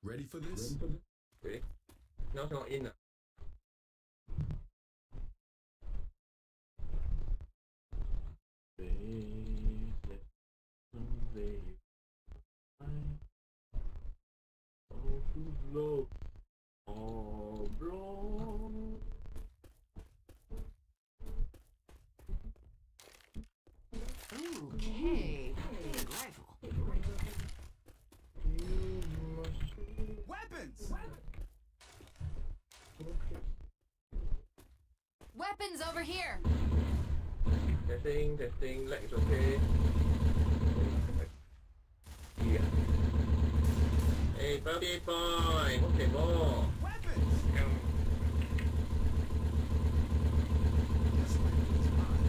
Ready for this? Ready? No, it's not in. Oh, bro. Okay, big rifle. Weapons! Weapons over here! Testing, leg is okay. Yeah. Hey, birthday boy, okay, boy. Weapons! This weapon is mine.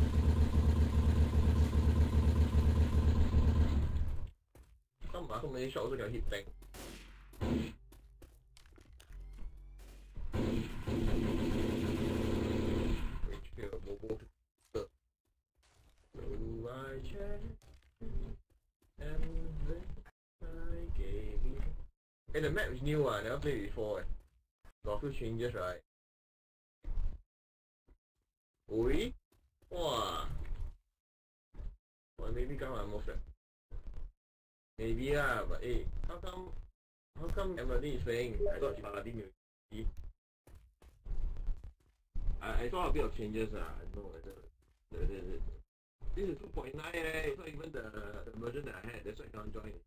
Come on, so many shots also can hit tank. Hey, the map is new, I never played before. Got a few changes, right? Oi? Wow. Well, maybe come on, most maybe but hey, how come Emily is playing? I thought she was maybe. I saw a bit of changes, I don't know whether this is 2.9 it's not even the version that I had, that's why I can't join.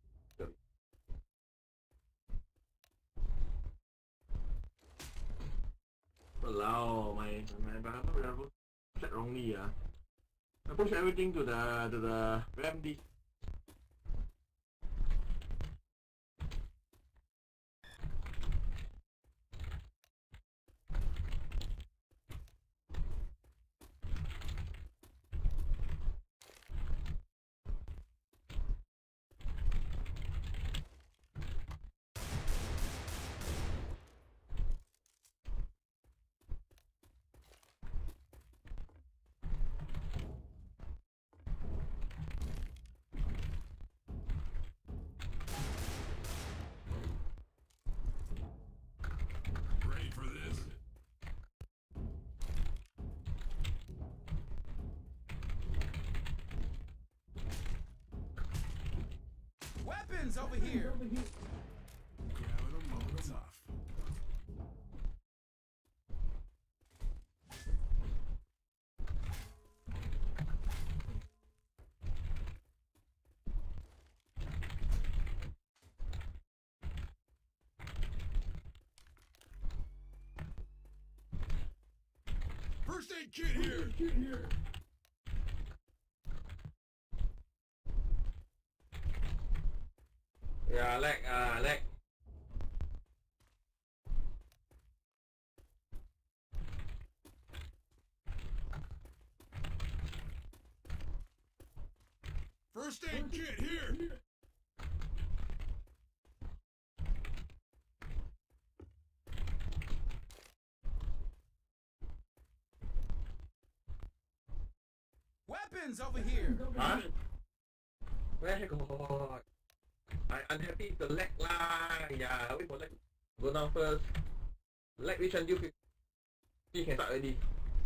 Walao, my level set wrongly. I push everything to the RAM disk. Ready for this? Weapons over here! Gavin a Molotov. First aid kit here! Yeah, lag. First aid kit here! Weapons over here! Huh? Where God? I unhappy the lag lah. Yeah, wait for lag. Go down first. Lag reach until 50 can start already.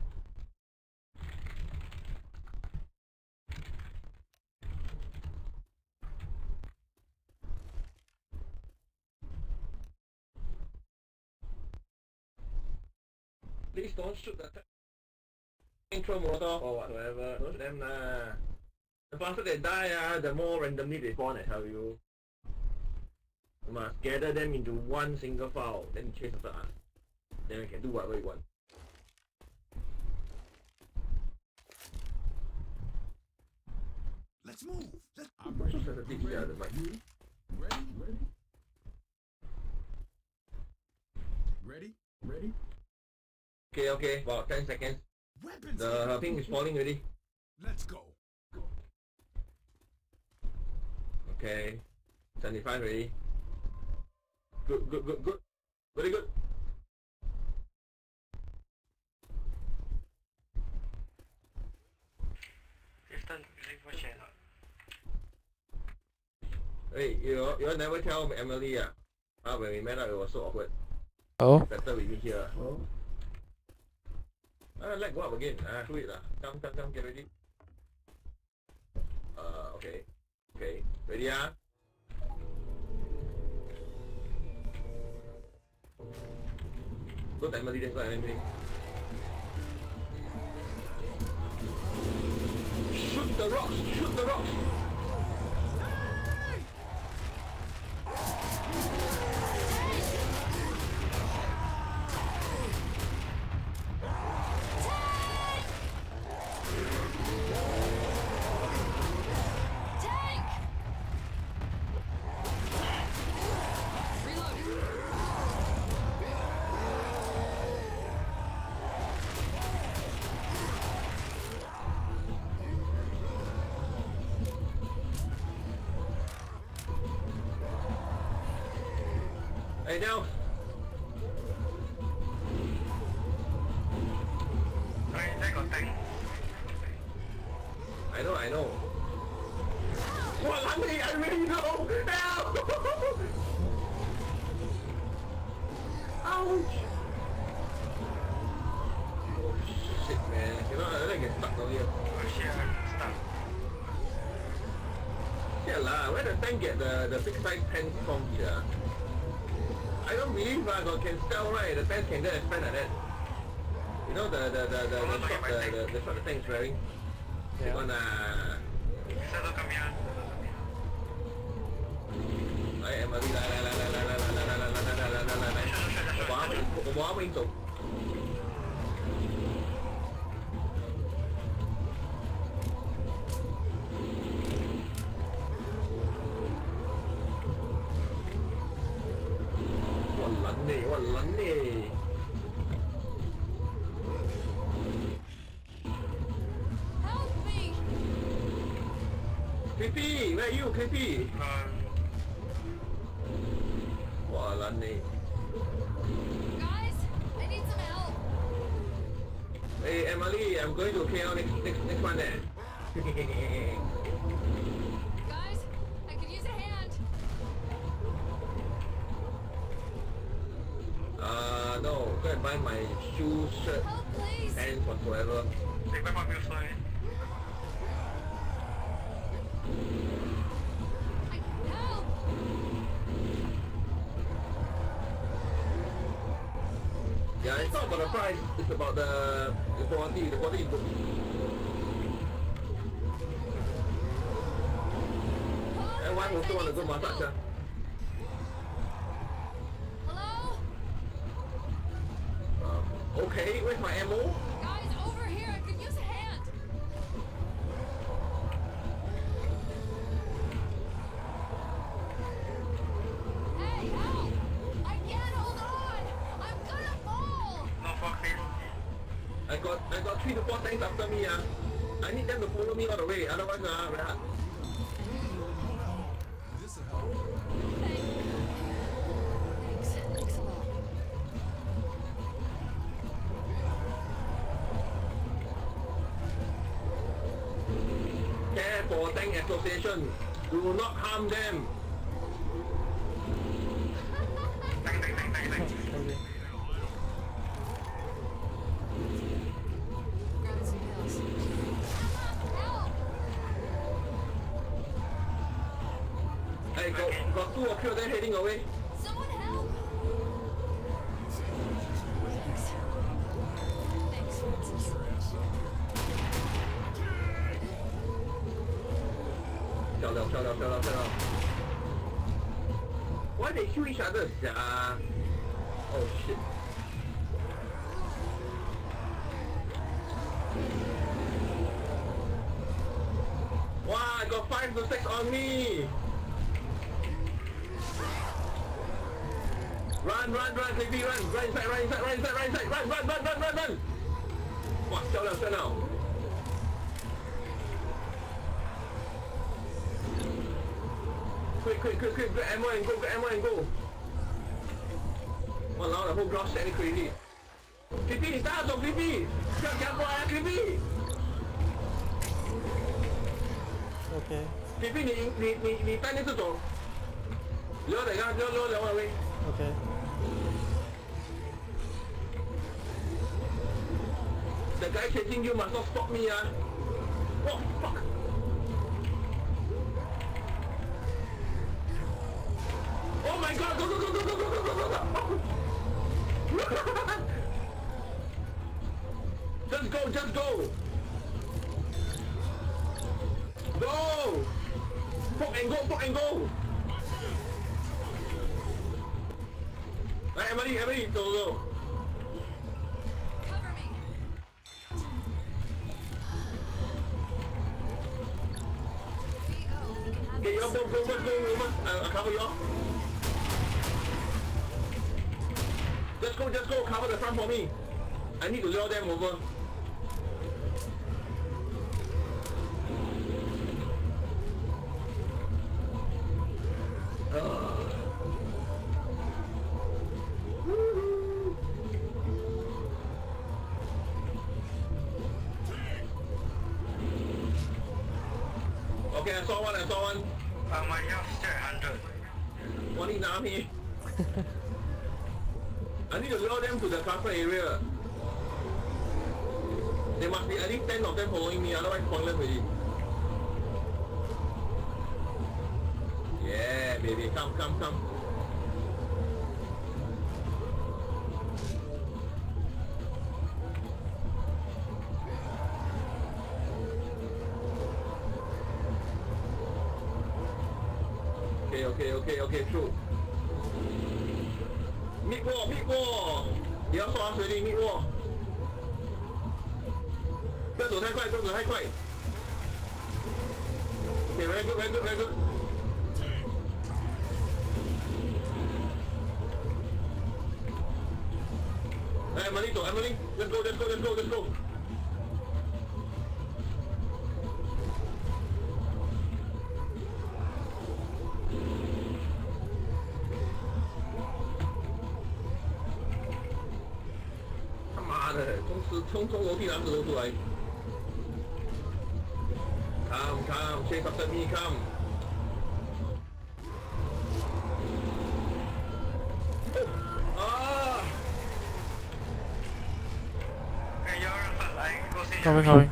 Please don't shoot the intro motor or whatever. Don't shoot them lah. The faster they die, the more randomly they spawn, I tell you. You must gather them into one single file, then chase after us. Then we can do whatever we want. Let's move! I'm So ready. sensitive here, the mic. Ready? Okay, about 10 seconds. Weapons! The thing is falling already. Let's go! Okay. 75 already. Good. Very good. Hey, you never tell Emily When we met up, it was so awkward. Oh, Better we meet here. Oh. Let go up again. Wait lah. Come, get ready. Okay. Okay. Ready ah? Go to Emily then, go to Emily. Shoot the rocks! Shoot the rocks! Hey now. I know. What, honey? I really know. Help! Ouch! Oh shit, man. You know, I don't get stuck down here. Yeah lah. Where the tank get the big size pants from here? I don't believe God can sell right. The pants can get expand like that. You know the short the tank is wearing. They're gonna. Ay, Emily,我要วิ่ง走。我撚你。 Help me! KP, where are you, KP? 我撚你。 Guys, I need some help. Hey Emily, I'm going to KL next one there. Guys, I could use a hand. No, go and buy my shoes, shirt, Help, please. pants, whatsoever. Help! Yeah, it's not about the price, it's about the quality. The quality is good. And one also want to go massage. Hello? Okay, where's my ammo? Guys, over here, I could use a hand. Hey, help! I can't hold on! I'm gonna fall! I got 3 to 4 tanks after me. I need them to follow me all the way, otherwise very hard. This'll help. Thanks a lot. Care for Tank Association. Do not harm them. Grab some pills. Help! Hey, got 2 of you there heading away. Someone help! Thanks. Thanks. Shut up. Why they shoot each other? Oh shit. Wow, I got 5 to 6 on me. Run, baby, run. Run inside. Run. Wow, shut down. Quick, grab ammo and go. Walao, the whole ground standing crazy. Creepy, 你打中 Creepy， 要过来 Creepy。 okay. Creepy， 你带那只走，溜两位。 Okay. The guy chasing you must not stop me, ah. Oh, fuck. Oh my god, go, go, go, go, go, go, go, go, go. Just go, just go. Go. Poke and go, poke and go. Hey, Emily, go, go. Cover me. Okay, y'all go, woman. I'll cover y'all. Just go, cover the front for me. I need to lure them over. Okay, I saw one. My health still at 100. One in the army. I need to lure them to the cluster area. There must be at least 10 of them following me, otherwise pointless already. Yeah, baby, come. Okay, true. Mid wall. You also asked already, mid wall. 不要走太快。Okay, very good. Hey, Emily, let's go.他妈的，冲楼梯男子都出来。Come, chase after me, come. Ah! Hey, you're on go see. Coming.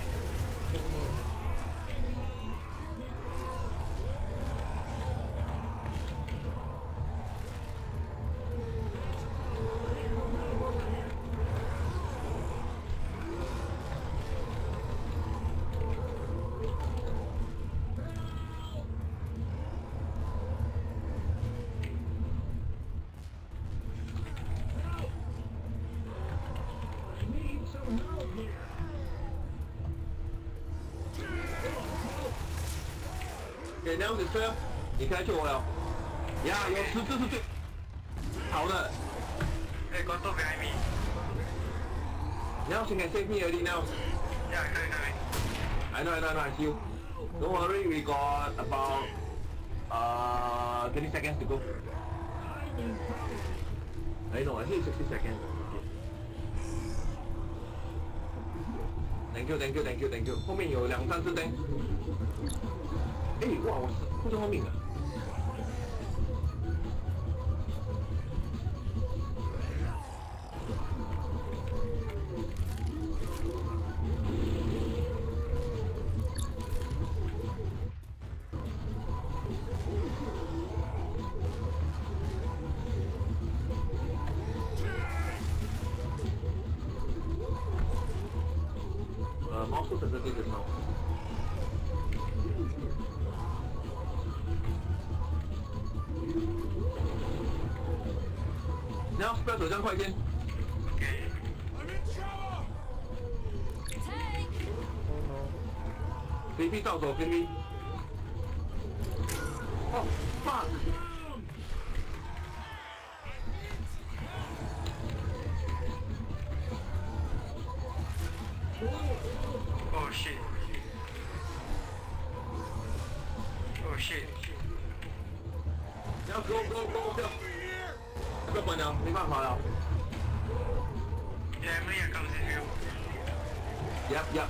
Okay, now it's fair. 你开救我了。呀，有10这是最好的。 Hey, got two behind me. Now she can save me already now. Yeah, coming. I know, I see you. Don't worry, we got about 20 seconds to go. I know, I think 60 seconds. Thank you. 后面有2-3只灯。哎，哇，我护在后面的。猫叔整个对着上。你要不要走向快点 Okay. I'm in trouble! Tank! ？baby 照走 baby。哦 fuck！ Oh shit. 你要 go， 不要管了，没办法了。 Yeah, Emily comes in here. Yep.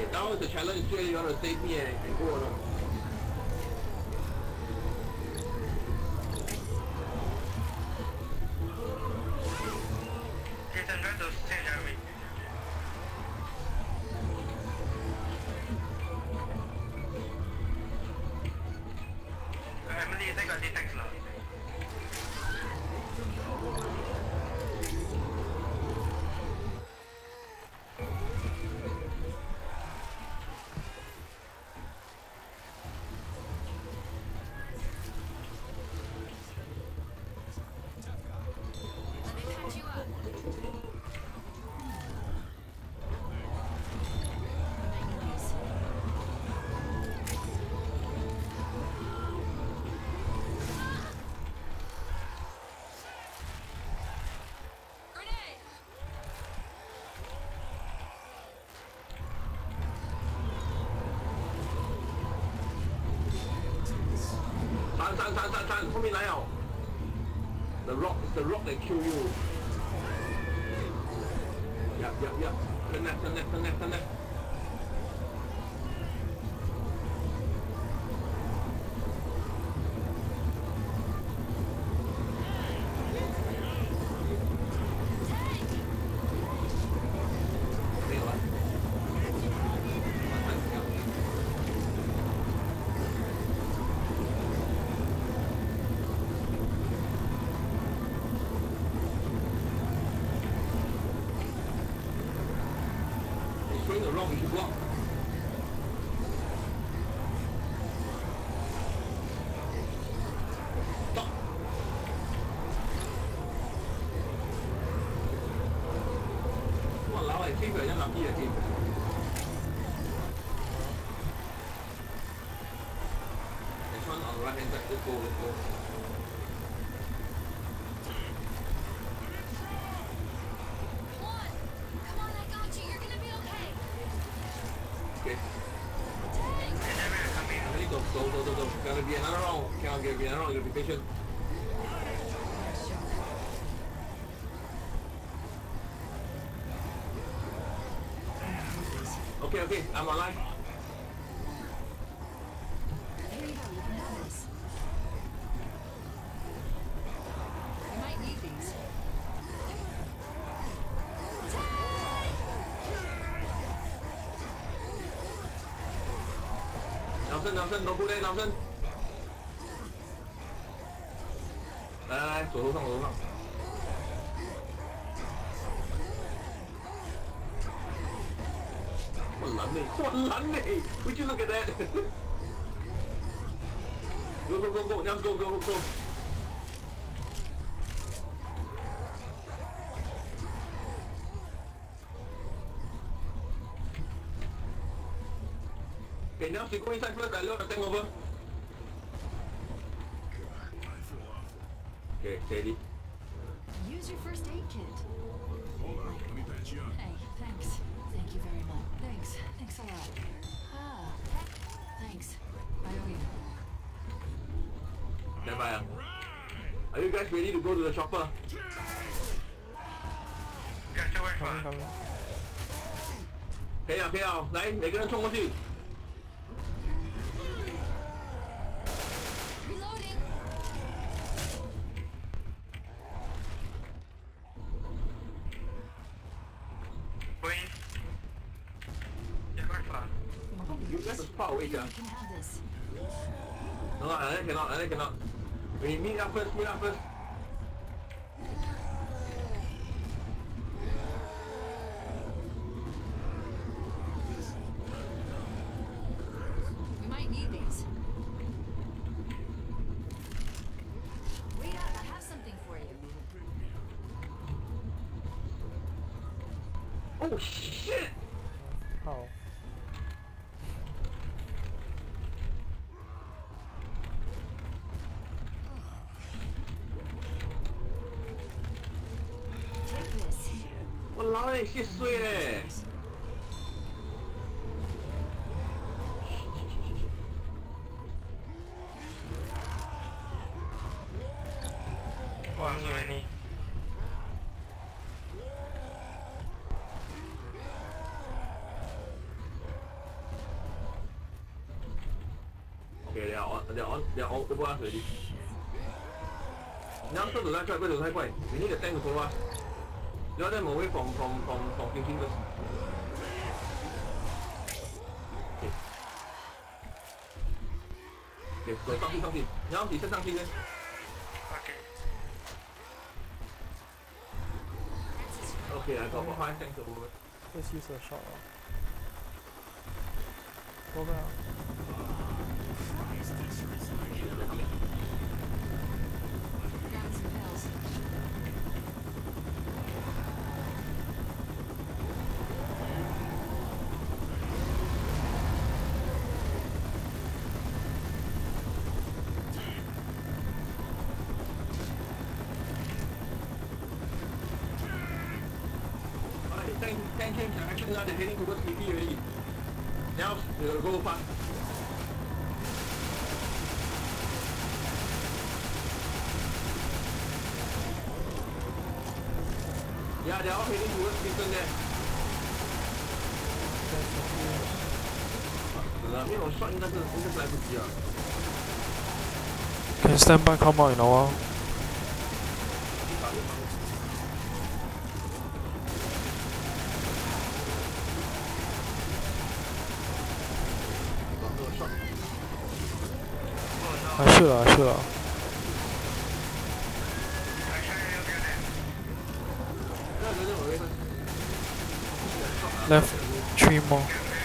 now is the challenge. Really, you want to save me and go or not? Jason, try to stay Jeremy. Emily, saya kat detect lah. Let me patch you up. Manganese. Grenade! 闪，后面来了。The rock is the rock that kill you. Yep. Turn left. Tank! 没有了。He's throwing the rock, you should block. Stop. Walao, I think you're lucky again. There's one on the right hand side. Let's go. Come on, I got you. You're gonna be okay. Okay. Tank! Jeremy are coming. Ready? Go. Gotta be another round. Cannot be another round. You gotta be patient. Okay. I'm alive. Here you go. You can have this. You might need these. Nelson, don't go there, Nelson. 来，左头上。我拦你 Would you look at that? Go, now go. Okay, now you go inside first, I load the tank over. I feel awful. Okay, steady. Use your first aid kit. Hold on, let me patch you up. Hey, thanks. Thank you very much. Thanks a lot. Thanks. I owe you. Stand by. Are you guys ready to go to the chopper? Yeah, 就会发。 可以啊，来，每个人冲过去。 Reloading. Going. 就会发。 You guys are far away, You yeah. can have this. No, I cannot. We meet up first. We might need these. Wait up, I have something for you. Oh shit! How? Take this. 我老你稀碎嘞！ 哇，所以你。 They're on over us already. Now start to left right, go to high point. We need the tank to follow us. Draw them away from thinking first. Okay. Okay, go 上去。然后你先上去先。 Okay. Okay, I got 5 tanks over. Just use a shot. Go back. Got some pills. Tank change direction now, they're heading towards PP already. Now, we'll go fast. Yeah, they're all heading towards Kingston there. 没有 shot 应该是来不及啊。 Can stand by, come out in a while. I should. I try to get there. Left 3 more.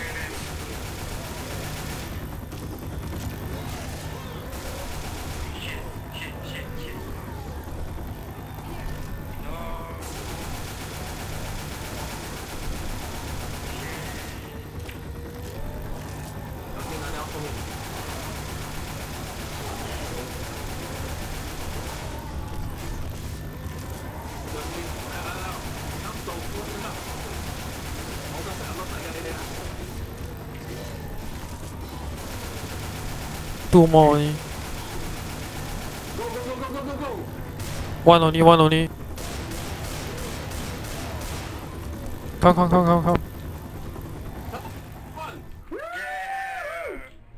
Shit. No. Okay, now for me. Two more only. Go. One only. Come. One. Yeah.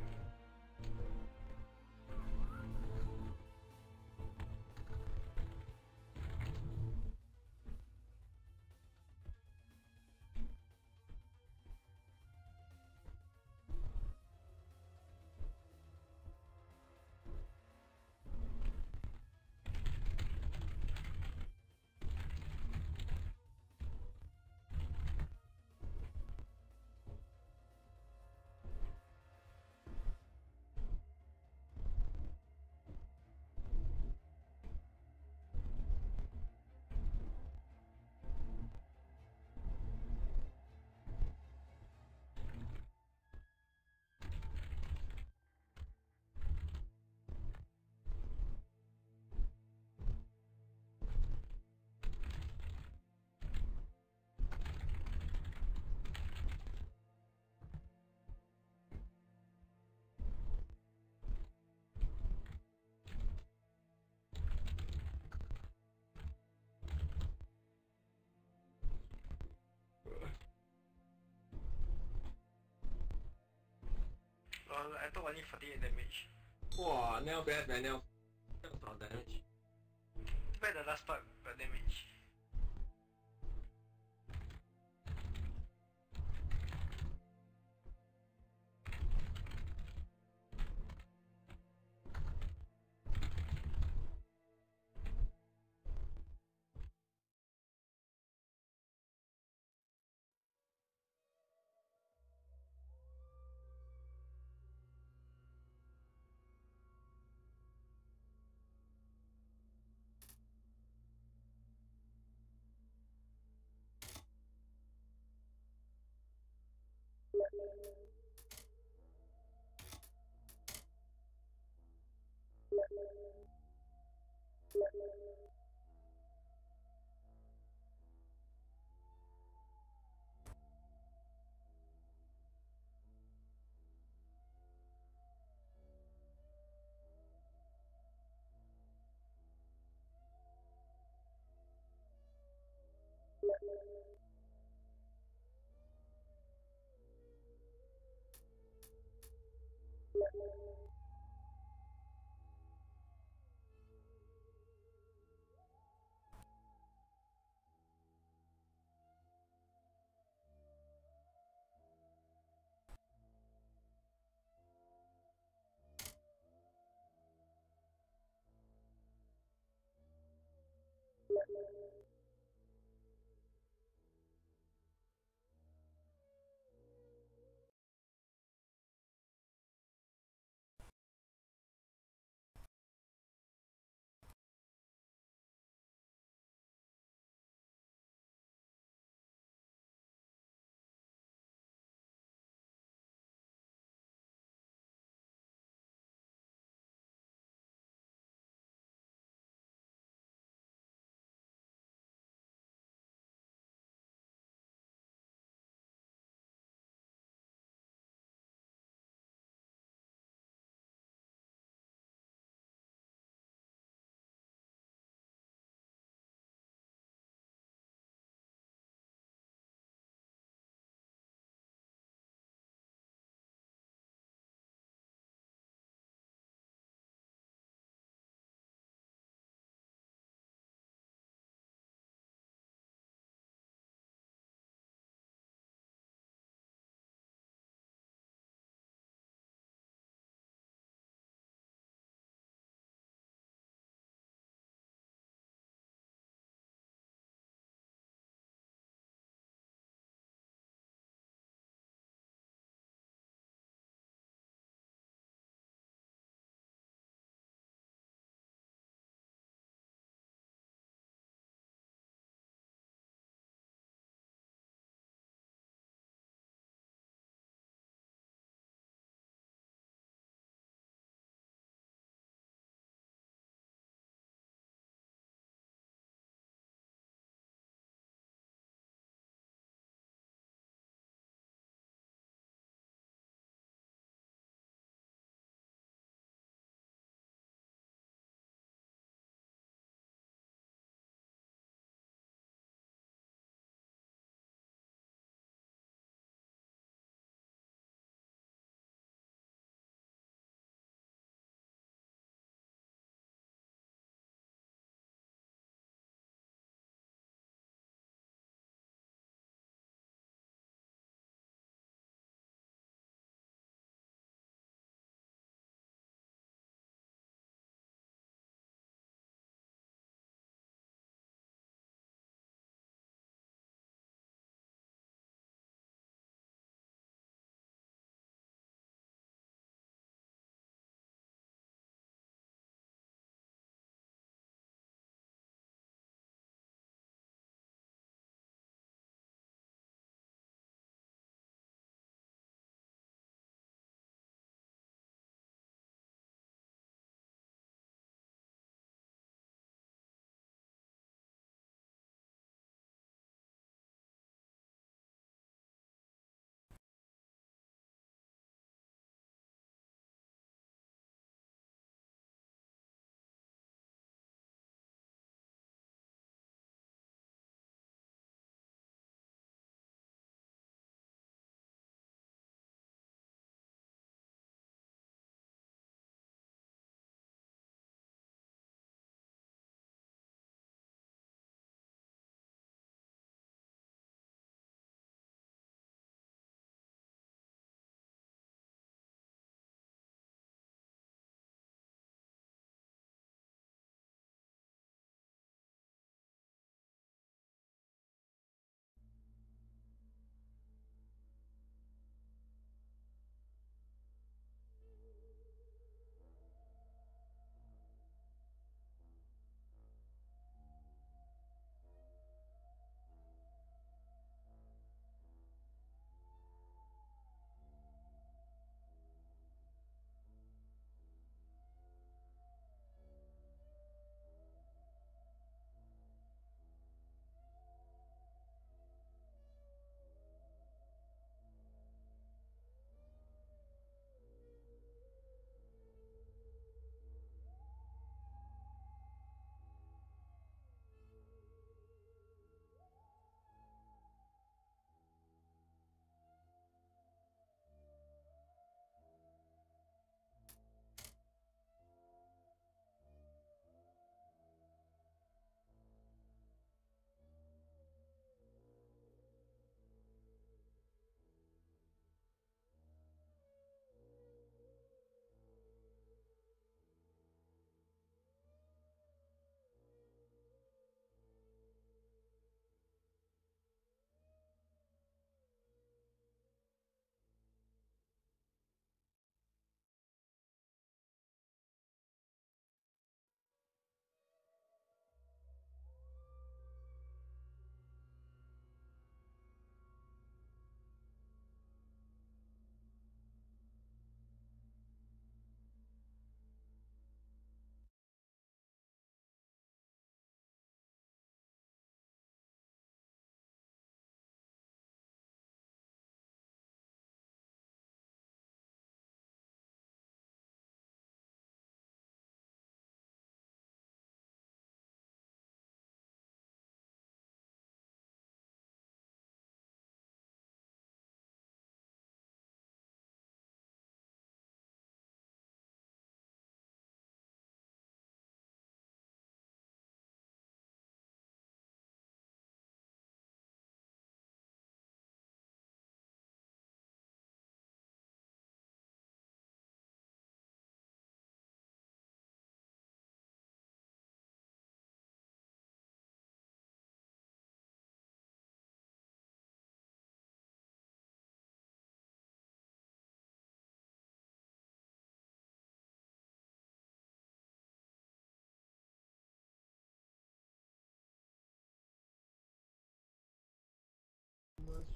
I thought only 48 damage. Wow, now bad man, now. That's not damage. Too bad the last part got damage.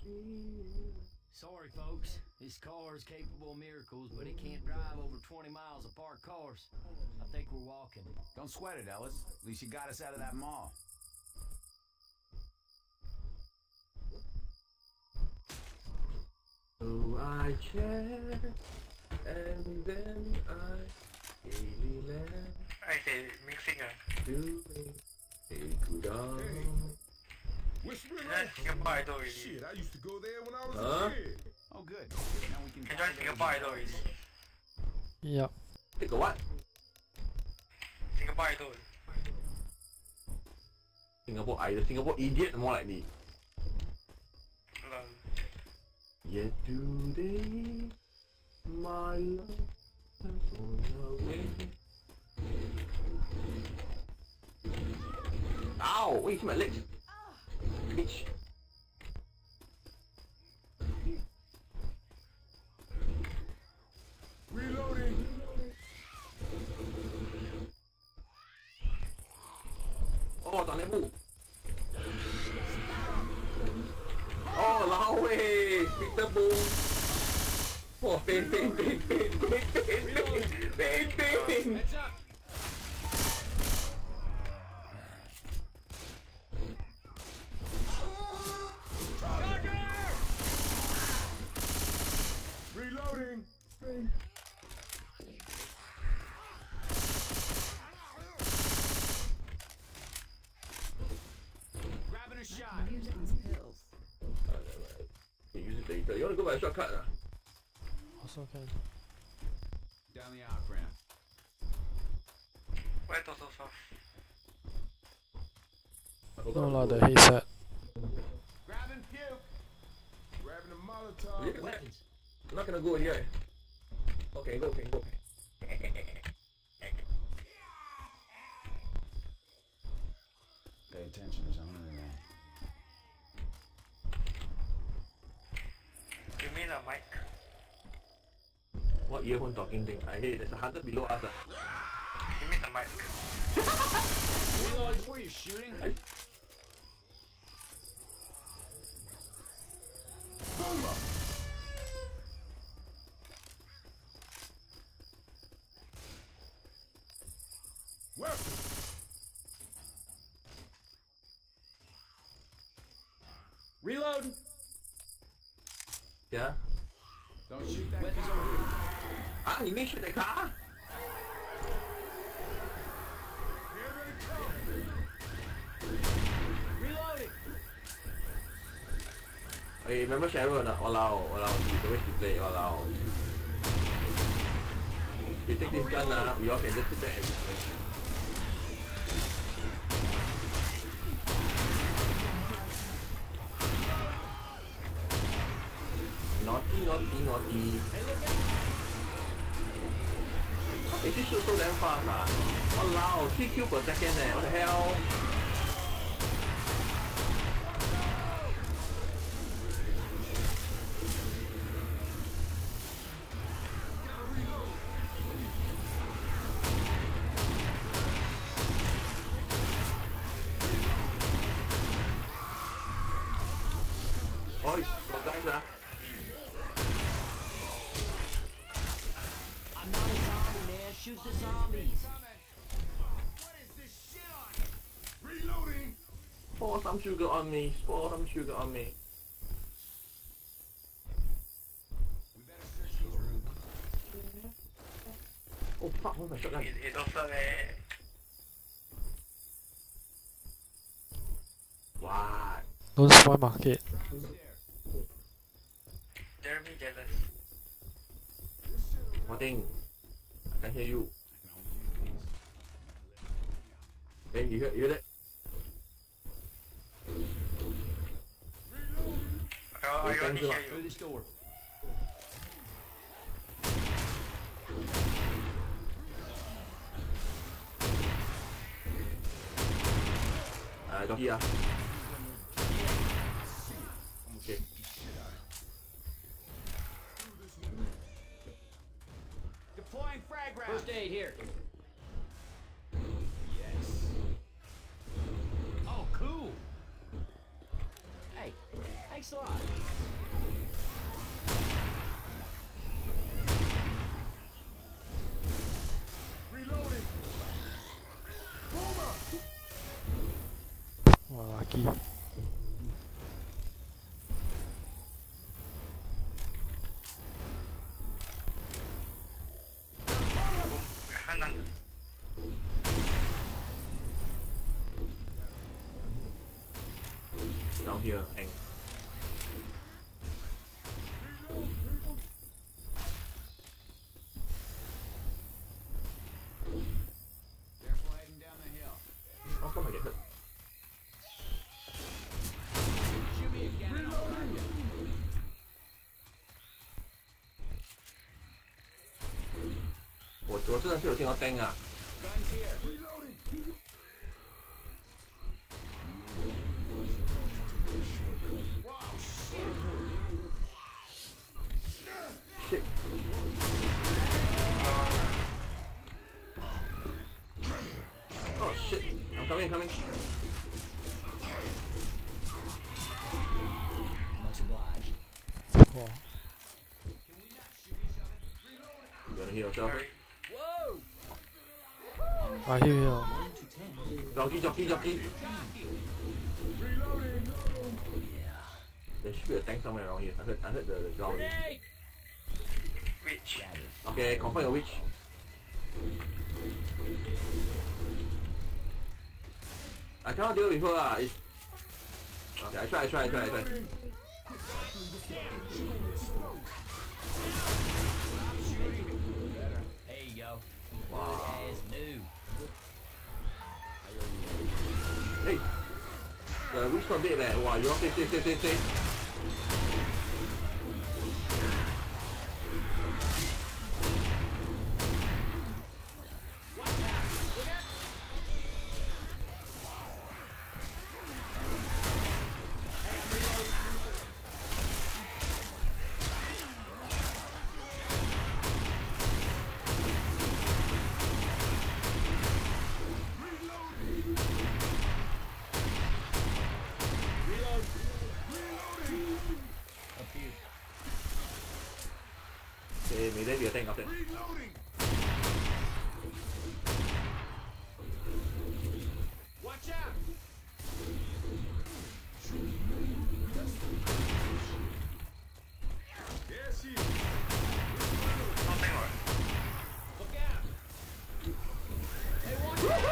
Sorry, folks. This car is capable of miracles, but it can't drive over 20 miles of parked cars. I think we're walking. Don't sweat it, Ellis. At least you got us out of that mall. So I checked, and then I gaily left I say mixing to a good dog. Which Can I Singapore Idol already? Shit, I used to go there when I was Huh? a kid. Oh, good. Now we can Can join Singapore Idol already? Yup. Take a what? Singapore Idol. Singapore Idol, Singapore Idiot, more like me. Lol. Yet today, my love has gone away. Ow! Wait, it's my legs. Bitch. Reloading. Oh, tak boleh move. Oh, lawe. Peter Boom. Oh, pain. Heads up! Reloading. Grabbing a shot. You use it later. You want to go by a shortcut? Also can. Down the off ramp. Why Total Soft? No lah, the headset. Grabbing puke. Grabbing a Molotov. Weapons. I'm not gonna go here. Okay, go. Pay attention, there's someone in there. You mean a mic? What earphone talking thing? I hate it. There's a hunter below us. You mean a mic? Reload before you're shooting. Weapon. Reload! Yeah? Don't shoot that Weapons car. over here. Ah, you mean shoot the car? Here they come. Reloading! Hey, remember Cheryl or not? Walao, the way she play, walao. You take this gun, we all can just sit there and play. Naughty. Hey, this shoot so damn fast, Walao, 3 kills per second, what the hell? Oi, got guys, I'm not a zombie, man. Shoot the zombies. What is this shit on you? Reloading. Pour some sugar on me. We better search these rooms. Oh fuck, where's my shotgun? It also What? Don't spoil market. Jeremy jealous. Nothing. I can hear you. Hey, you hear that? I only hear Through you. this door. Jockey, okay. Deploying frag round. First aid here. Yes. Oh, cool. Hey, thanks a lot. sneaky. Kanan. Down here, hang. Careful heading down the hill. How come I get hurt? Shoot me again and I'll find you. 我真的是有听到叮啊！ Guns here. Shit. Oh shit! I'm coming, coming. Much obliged. Wow. You gonna heal yourself? Sorry. I hear you. Jockey, jockey, jockey. There should be a tank somewhere around here. I heard the ground. Which? Okay, confirm your witch. I cannot deal with her lah. It's... Okay, I try. There you go. Wow. As new. Hey! The witch not dead leh. Wow, you all safe. Okay, may there be a tank up there. Reloading. Watch out. There she is. Something or Look out. Hey, watch out.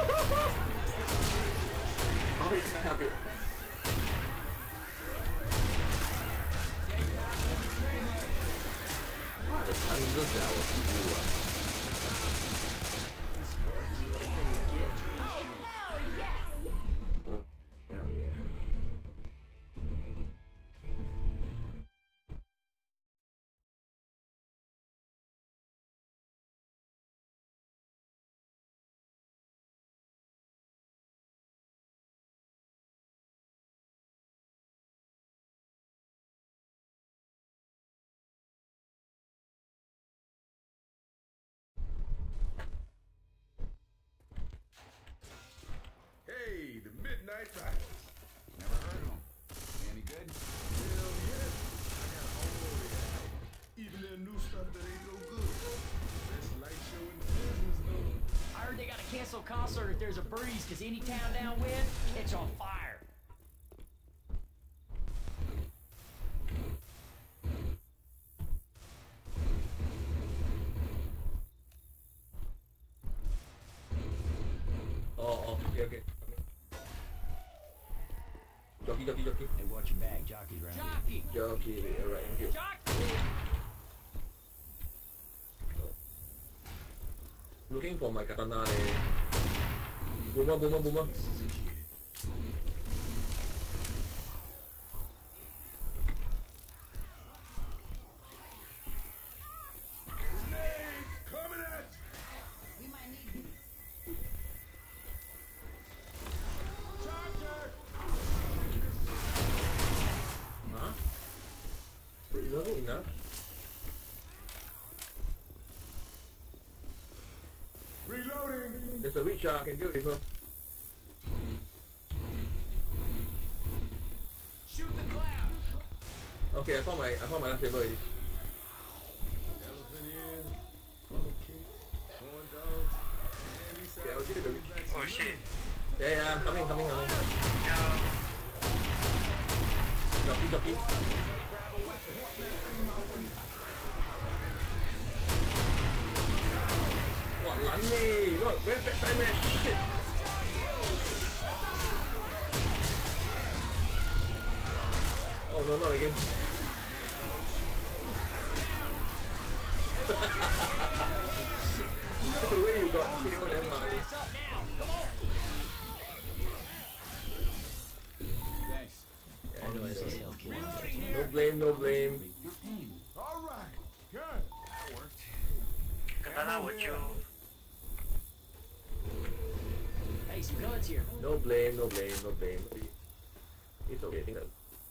Oh, it's not happy. The tons of that was Hey, the Midnight Riders. Never heard of them. Any good? Hell yeah. I got a whole load of that. Even their new stuff that ain't no good. Best light show in the business though. I heard they gotta cancel concert if there's a breeze, cause any town downwind, it's on fire. Oh, okay. Jockey. Hey, watch your back. Jockey's around here. Jockey! Jockey, alright, thank you. Jockey! Looking for my katana leh. Boomer. Coming at you. Charger. Huh? Is that good enough? Reloading. There's a witch, I can deal with her. Shoot the cloud. Okay, I found my lightsaber already. Elephant in. Funnel cake. Corn dogs. Candy Okay, I'll give it the witch. Oh shit. Yeah, I'm coming. Yeah. jockey. What lunny? Look, where's that time man? Shit. Oh no, not again. That's the way you got killed them, man. Thanks. Yeah, I know, I know. Hell, kid. No blame, no blame. All right. Good. That worked. Katana with you. Hey, some guns here. No blame, no blame, no blame. It's okay, I think that.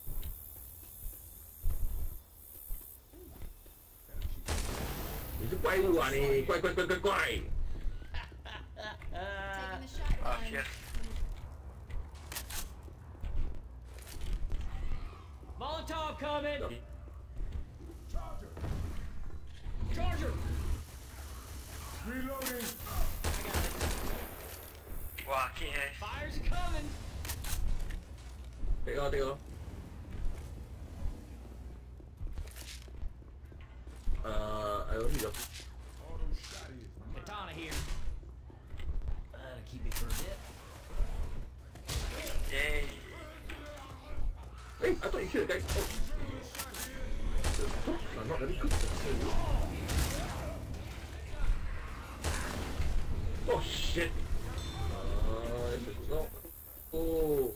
It's a 怪物啊你，怪怪怪怪怪。 Taking the shotgun. Ah, yes. Molotov coming. Charger. Charger. Reloading. Wow, okay. Fires coming. Take off, take off. I don't need a. Auto shot is. Katana here. That'll keep me for a bit. Yay. Hey, I thought you killed the guy. Oh. I'm not very good. Oh shit. This is not. Oh.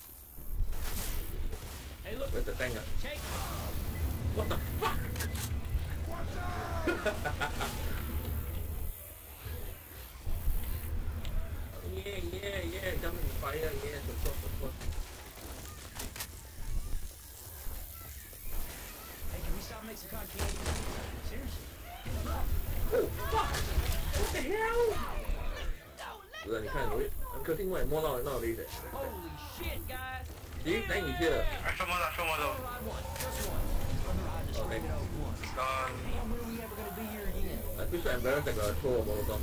Hey, look. Where's the tank? Take. What the fuck? Yeah, jump in fire, yeah, support. Hey, can we stop and make some cotton candy? Seriously. Oh, fuck! What the hell? 是啊，你看我客厅外摸到nowadays. Holy shit, guys. 咦，等你去了。 Show model, show model. Ride one. Just one. Ride this Okay. thing out once. Gone. Damn, when are we ever gonna be here again? I feel so embarrassed that I throw a molotov.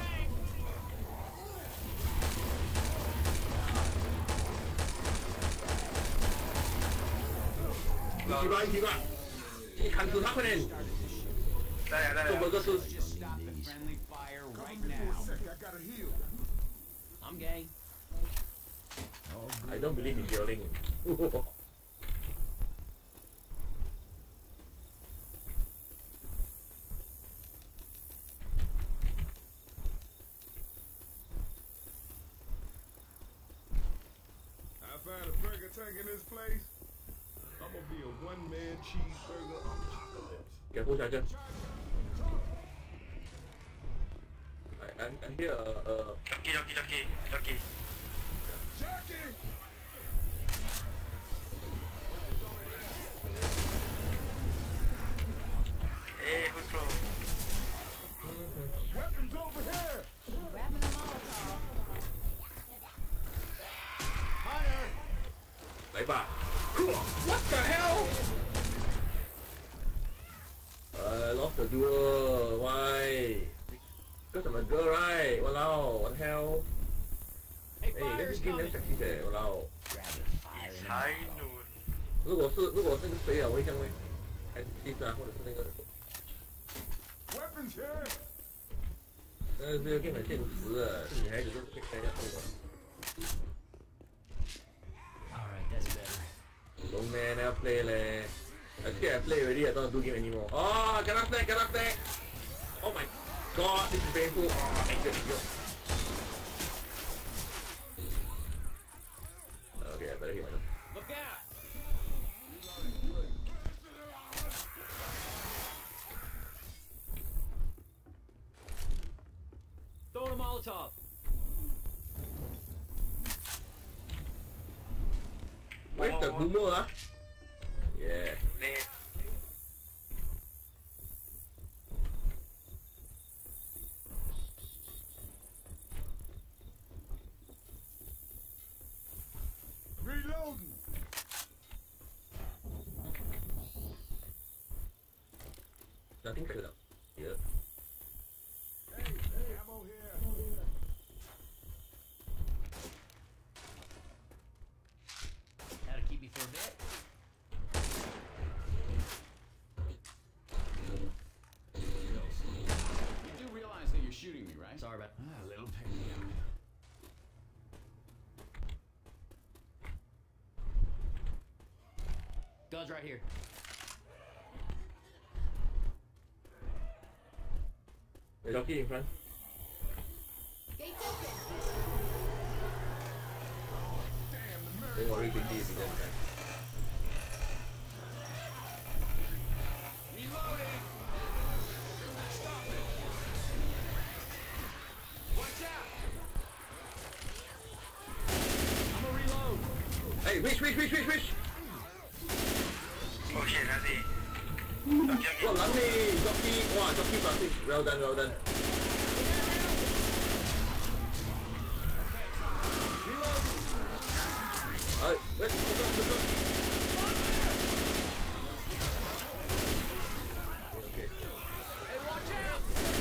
Keep on. 你砍死他快点！ 来做个是。 Just stop the friendly fire right now. Sec, I gotta heal. I'm game. I don't believe in healing. I find a burger tank in this place. I'm gonna be a one-man cheeseburger on chicken. Careful, Charger. I hear Jockey. Jackie! Hey, who's throw? Weapons over here! Grabbing a Molotov. Fire! 来吧。What the hell? Lost the duel. Why? Because I'm a girl, right? Walao, what the hell? Hey, Hey, fire's this game coming. damn sexy 的，walao。 High noon. 如果是那个谁啊，我会这样会，还是 Steve 啊，或者是那个， Weapons here! 这个 game 很现实的，女孩子都可以开下后的。 Alright, that's better. Don't man, never play 嘞。Actually, I play already. I don't do game anymore. Oh, cannot stack. Oh my god, this is painful. Oh, my god. Okay, I better heal myself. Look out. Throwing a Molotov. Where's the boomer, huh? Yeah. Late. Reloading! Nothing could up. Yeah. Hey, ammo here! That'll keep me for a bit. Guns right here. There's jockey in front. Gates open. Don't worry, big deal, big deal. Reloading! Stop it! Watch out! I'm gonna reload. Hey, wish! Oh shit, nanti. Wah, lari! Jockey! Wah, jockey plastic. Well done, well done. Wait, look. Okay. Hey, watch out!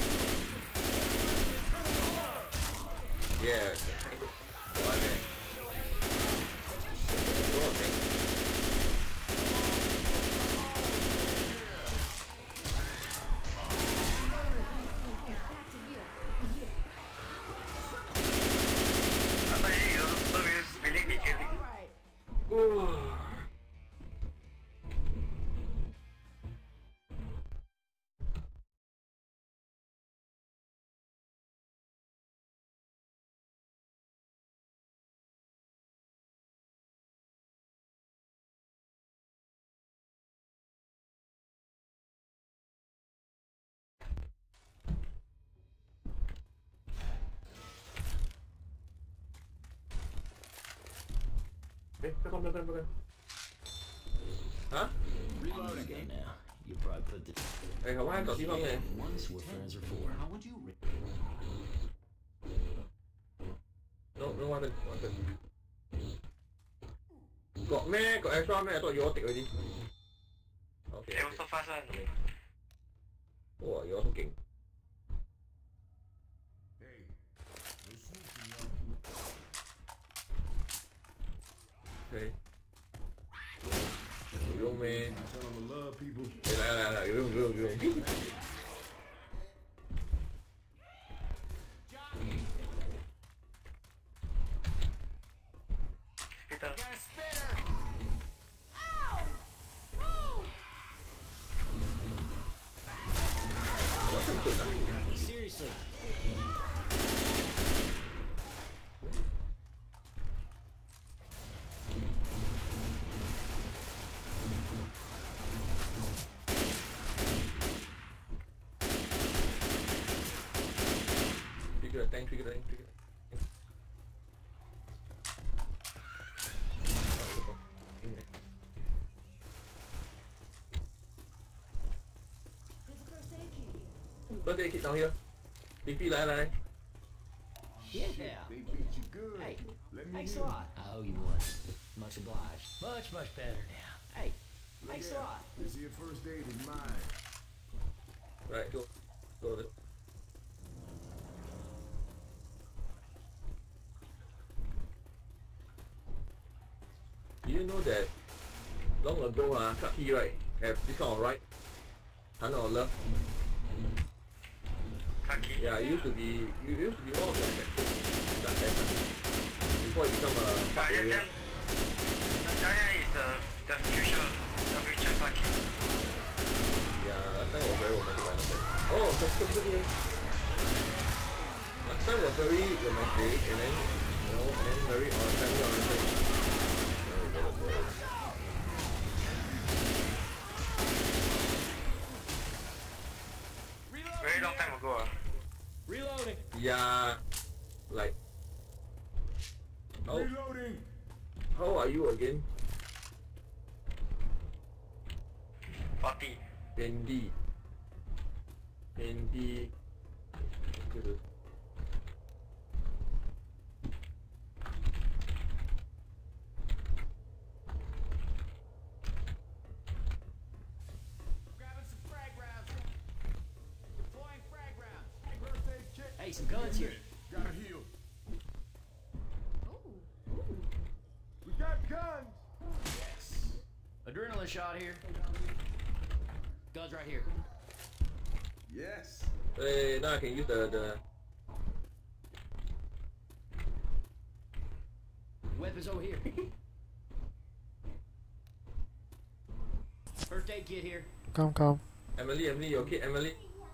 Yeah. Oh, okay. Oh, okay. Apa ini? Terus bilik dikit. Belakang. Hah? Reloading. Go now. You probably put the Không ai có tí không này. ones what friends are for. How would you rate? No wanted. Got meh? Got extra meh? I thought you all take already. Okay. It was so fast one. Wow, you also king. Hey, no snooping, yo. Okay. Yung meh. Tell them I love people. Lại. Yung. Kita. Got a spinner! Ow! Woo! Seriously. Trigger the tank. First aid kit down here. BP lại. Yeah. They beat you good. Hey, Let me thanks a hear. lot. I owe you one. Much obliged. Much better now. Hey, thanks a lot. This here first aid is mine. Right, go. Do you know that long ago, Clark Key, right, have this kind of ride? $100. Kaki. Yeah, it used to be one of the attractions before it become a park Yeah, area. Jaya is the future Kaki. Yeah, last time was very romantic. Oh, just here. Last time was very romantic, and then very family oriented. Very long time ago. Reloading. Yeah, like. Oh, Reloading. how are you again? 40. Andy. Grabbing some frag rounds. Deploying frag rounds. First aid kit. Hey, some guns here. Gotta heal. Ooh. We got guns. Adrenaline shot here. Guns right here. Yes. Hey, now I can use the Weapons over here. first aid kit here. Come. Emily, you okay? Emily?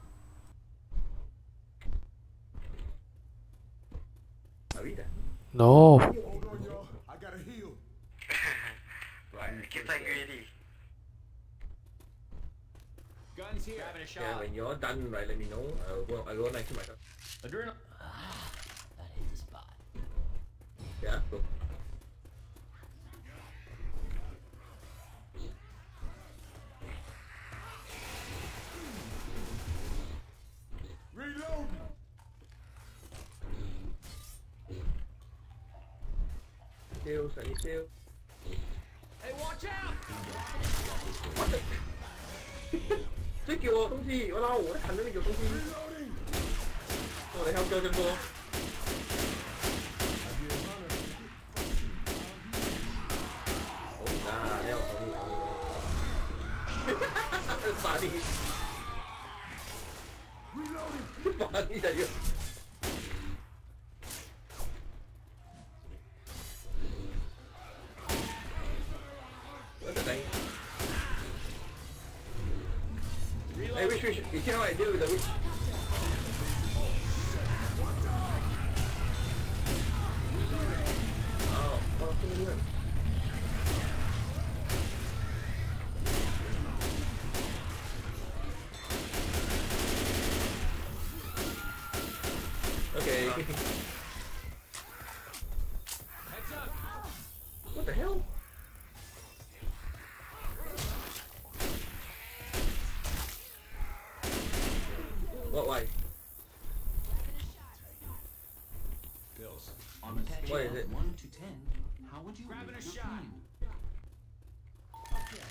Are we there? No. Hold on, y'all. I gotta heal. Right, keep that greedy. Guns here. Grabbing a shot. Yeah, when you're done, right, let me know. I'll go next to myself. Adrenal. That hit the spot. Yeah, go. Reload. Kill, Sunny kill. Hey, watch out! What the? 这给我东西，我老我看到那个东西， Reloading. 我来help 叫这么多。 好啊，你好，傻你，傻你在这。我在等。Hey, which, you know what I do with the which? Oh, what are you doing? Okay. What the hell? What way? Pills. On a What is it? 1 to 10, how would you grabbing a shot? Okay.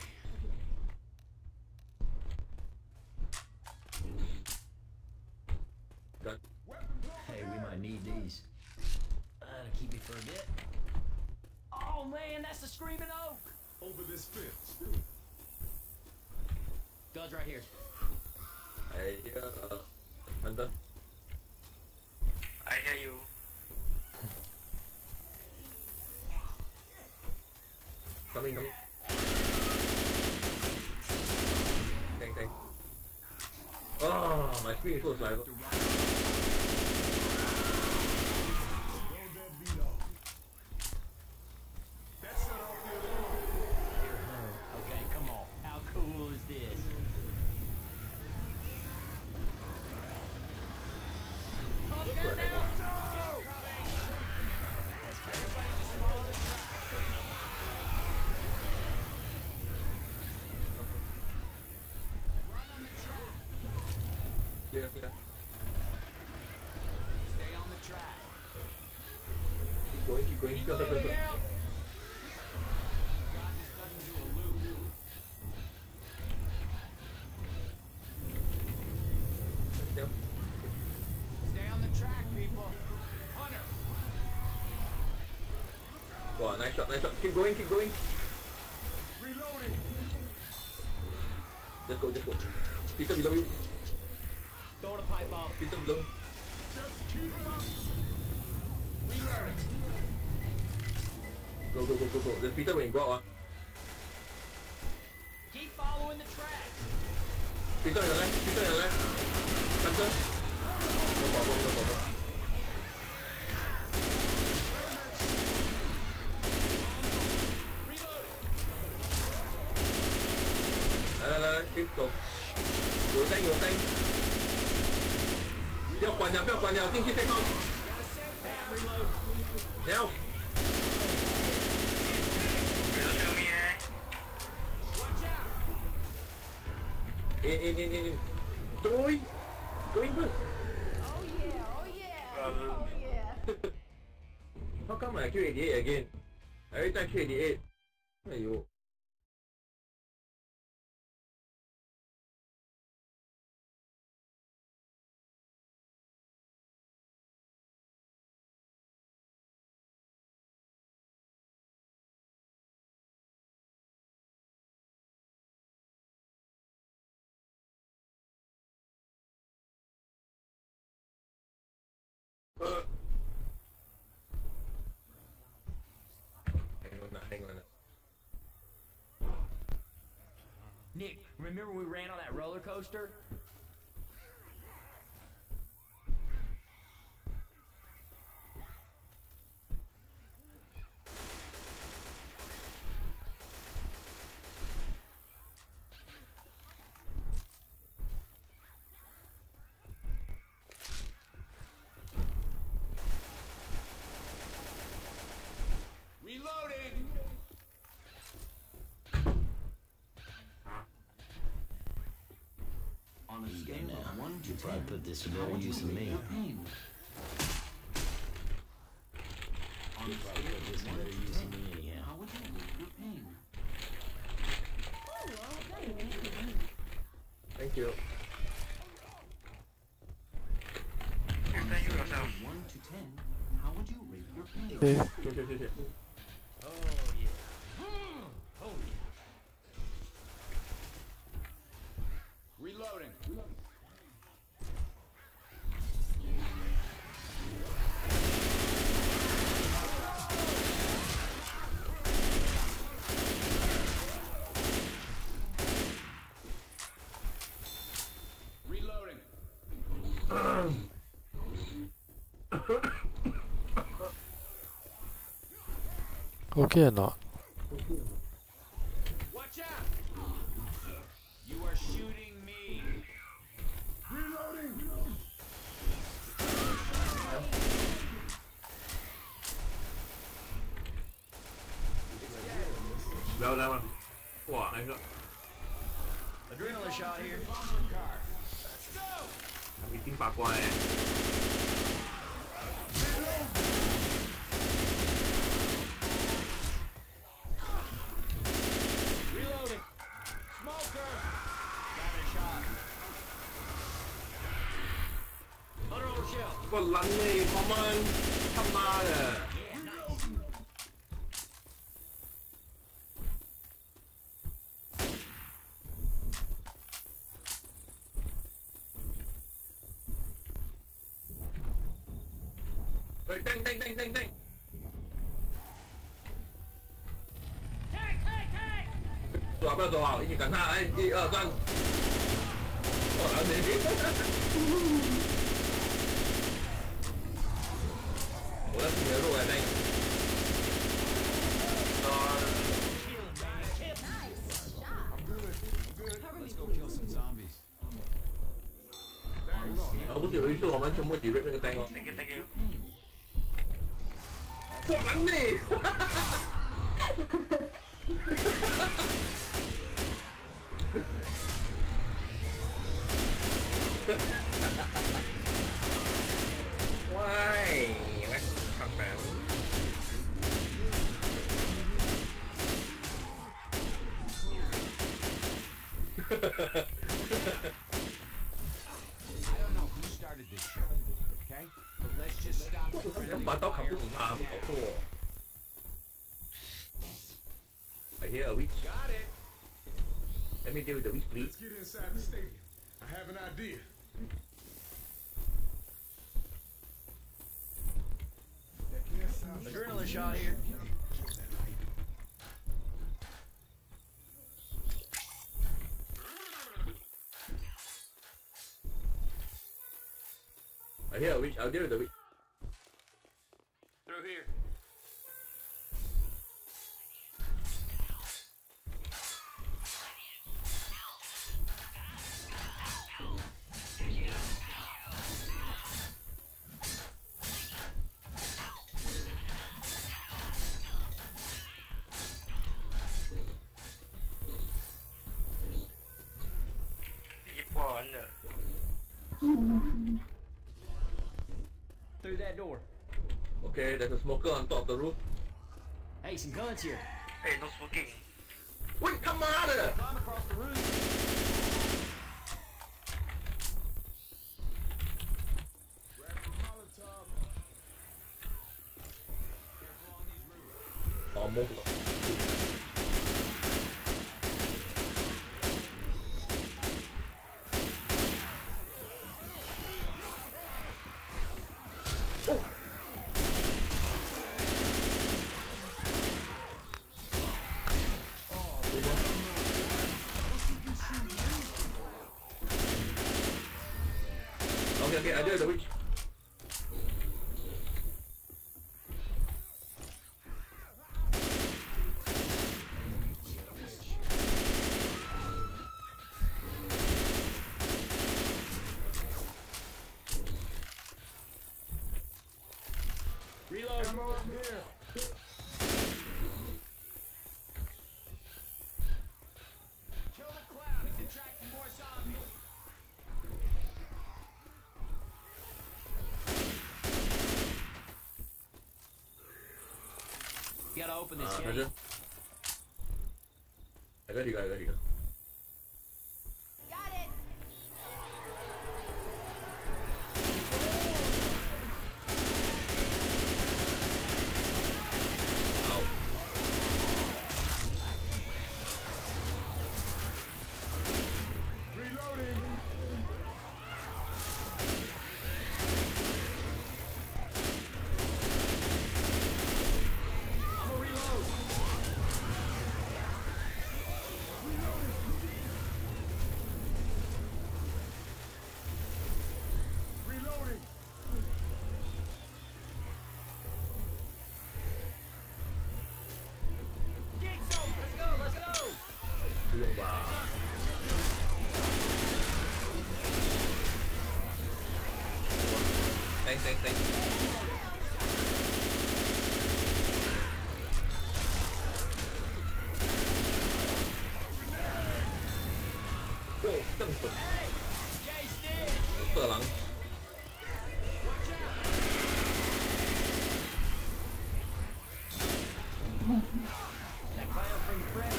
Done. Hey, we might need these. That'll keep you for a bit. Oh man, that's the Screaming Oak! Over this fence. Guns right here. Hey, Hunter. I hear you. Coming. Thank. Oh, my screen is so slow. Throw that beat off. That set off the alarm. Okay, come on. How cool is this? Yeah. Stay on the track. Keep going. Go. Yep. Stay on the track, people. Hunter. Wow, nice shot. Keep going. Reloading. Just go. Peter below you. Throw the pipe off. Peter below. Just keep it up. Go. There's Peter when you go out. Keep following the track. Peter on your left. Hunter. No problem. Lại, tiếp tục. Vô xanh. 不要管了，进去再看。Now. Reload me, eh? In. Going first. Oh yeah. Oh yeah. How come I kill 88 again? Every time kill 88. Aiyo. Hang on. Nick, Remember we ran on that roller coaster? Reloading! On a scale of 1 to 10, put this to better use of me. On a scale of this to better use of me anyhow. How would you rate your pain? Thank you. You thank you yourself. 1 to 10, how would you rate your pain? 对， 谢谢。 Oh yeah. Oh yeah. Reloading. Reloading. OK or not? Watch out! You are shooting me. Reloading. 聊聊吗？哇，那个 Adrenaline shot here. 已经八卦哎。 Reloading. Smoker. Got a shot. Hunter over shell. 個撚你，我們他媽的！ 喂，叮！ 不要走啊！一起赶他！哎，1、2、3！我来你！我在你的路来叮。 Let's go kill some zombies. 不是有一次我们全部挤兑那个叮哦。 Thank you, thank you. 我撚你！喂，看白了。 I don't know who started this shit, okay? But let's just stop the 两 friendly 把刀砍 fire. 不死他，不搞错。I hear a witch. Got it. Let me deal with the witch, please. Let's get inside the stadium. I have an idea. That can't sound Adrenaline shot here. I hear a witch. I'll deal with the witch. Through here. Through that door. Okay, there's a smoker on top of the roof. Hey, some guns here. Hey, no smoking. 喂，他妈的！ Climb across the roof. Grab the Molotov. 哦，摸不到。 Okay, I do the witch. Reload. Ammo here. Kill the cloud. It's attracting more zombies. You gotta open this I gate. got you. Got it. Ow. Reloading. I'm gonna reload. Reloading. Gates open. Let's go. Let's go. Thương bà. Thanks. Wow, chân cực. Jay's dead. Tờ lắng. That clown from the press.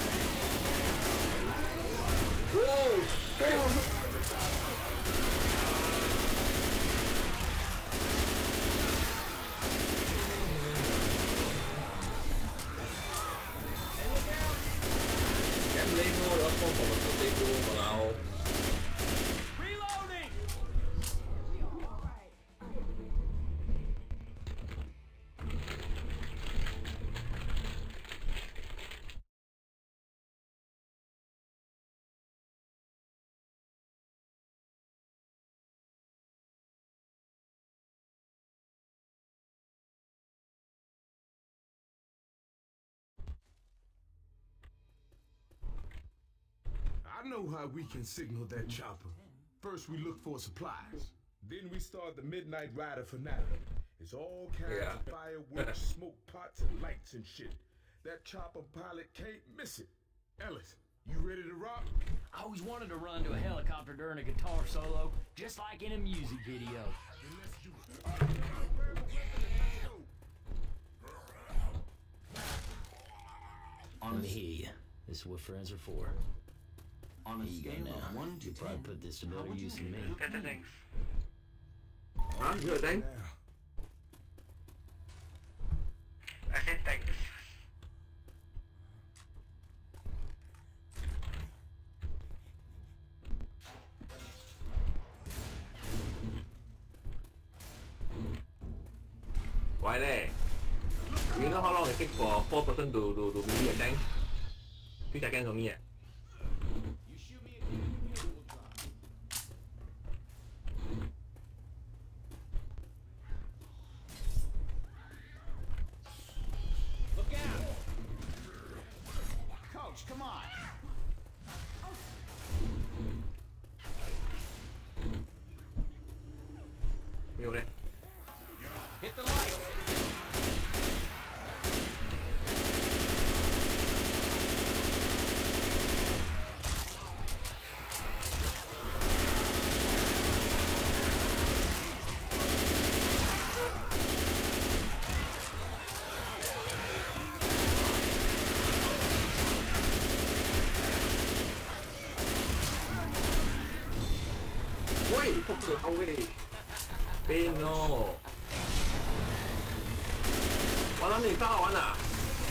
Wow, shit. Em lấy ngô đó không phải một cái cô mà nào. Reloading. I know how we can signal that chopper. First we look for supplies. Then we start the Midnight Rider finale. It's all kinds Yeah. of fireworks, smoke pots, and lights and shit. That chopper pilot can't miss it. Ellis, you ready to rock? I always wanted to run to a helicopter during a guitar solo, just like in a music video. Then let's do it. All right, now, grab a weapon and let's go. Let me hear you. This is what friends are for. Here you go now. You probably put this to better use than me. Better things. Hả? Vừa đánh. Now, I said thanks. Quay đây. You know how long it takes for 4 person to be a tank? 2 seconds for me. You shoot me again, the pin will drop. Look out! Coach, come on! Nhiều đây. Hit the light! Ui, không được không đi. Pino. Quá lắm thì sao anh à?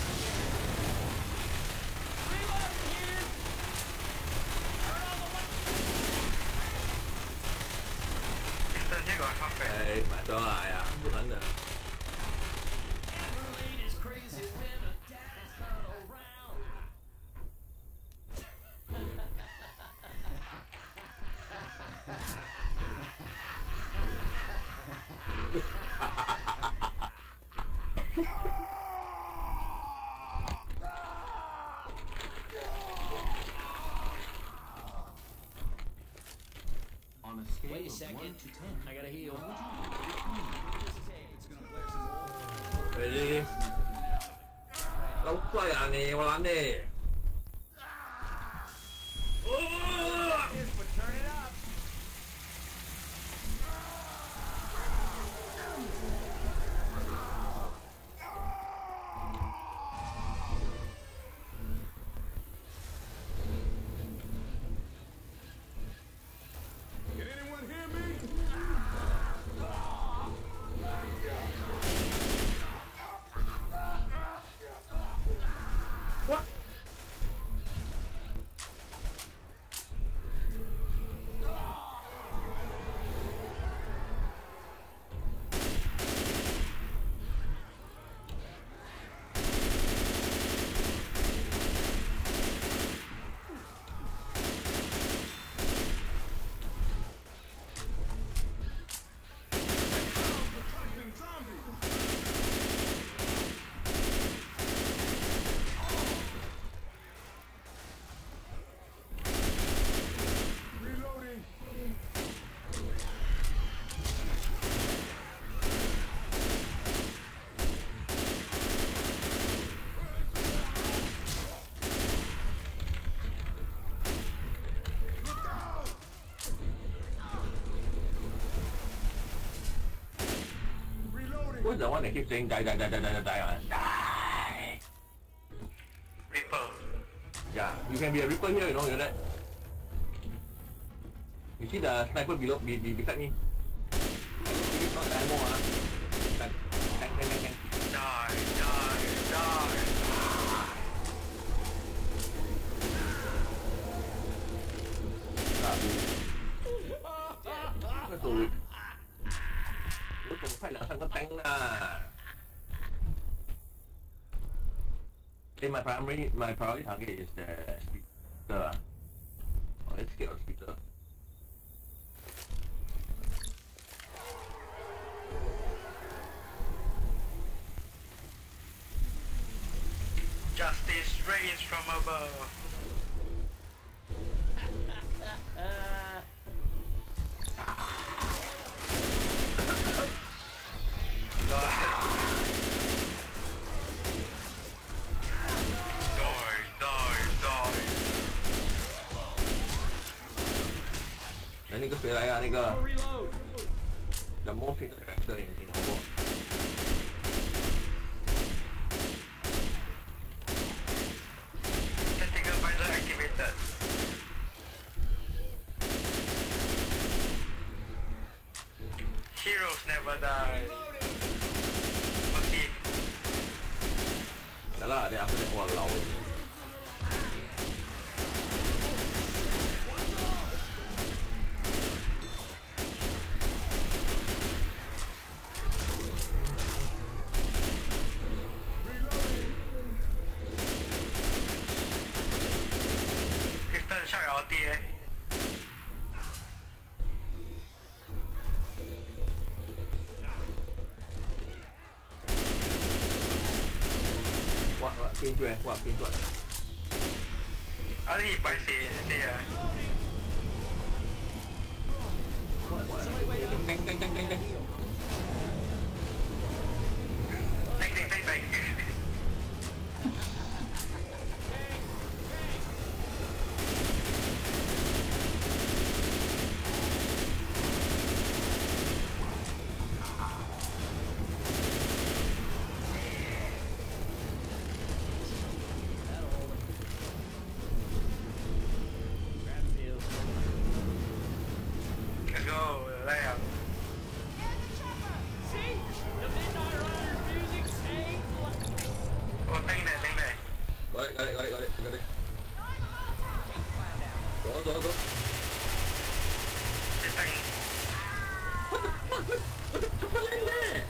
Mister here got half back. Ê, mà cho lại à? Không đánh được. a second. I gotta heal. Ready? Đâu có là nè, qua lắm đi. Can anyone hear me? What? Fucking zombie! Reloading! Look out! Reloading! What's the one that keeps saying die, die, die, die, die, die, die? Die! Reaper. Yeah, you can be a Reaper here, you know that. You see the sniper below, beside me? It's not the ammo, Tank, tank, tank, tank, tank. Die, die, die. Cái tụi cuối cùng phải là thằng có tank à. Then my priority target is the speaker. Oh, let's get our speaker. Justice reigns from above. Die. 那个谁来啊？那个 The most famous character in Hogwarts. Tactical visor activated. Heroes never die. Okay. Đó là để aku tengok walau. Crystal Shark ulti eh. What pin chuột, what pin chuột. Ở đây bài xì à. Canh canh canh canh canh. Đánh. Let's go, Liam. See? The Midnight Riders music saved Ô, đánh này. Got it. Go. Chết đánh. What the fuck? What the fuck are you there?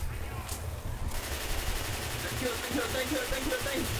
Thank you.